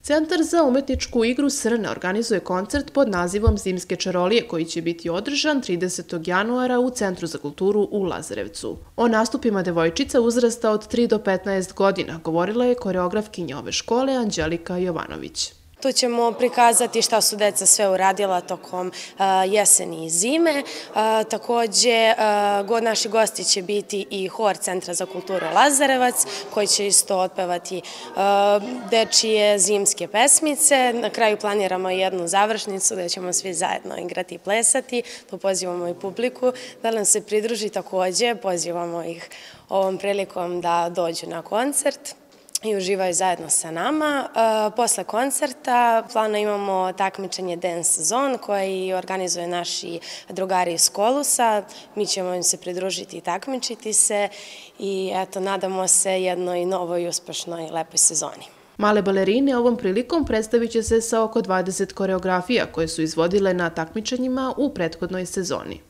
Centar za umetničku igru Srne organizuje koncert pod nazivom Zimske čarolije koji će biti održan 30. januara u Centru za kulturu u Lazarevcu. O nastupima devojčica uzrasta od 3 do 15 godina govorila je koreografkinja ove škole Anđelika Jovanović. Tu ćemo prikazati šta su deca sve uradila tokom jeseni i zime. Takođe, naši gosti će biti i hor Centra za kulturu Lazarevac, koji će isto otpevati dečije zimske pesmice. Na kraju planiramo jednu završnicu gde ćemo svi zajedno igrati i plesati. Tu pozivamo i publiku da nam se pridruži. Takođe, pozivamo ih ovom prilikom da dođu na koncert i uživaju zajedno sa nama. Posle koncerta plana imamo takmičenje Dance Zone koji organizuje naši drugari iz Kolusa. Mi ćemo im se pridružiti i takmičiti se i eto, nadamo se jednoj novoj, uspešnoj i lepoj sezoni. Male balerine ovom prilikom predstavit će se sa oko 20 koreografija koje su izvodile na takmičenjima u prethodnoj sezoni.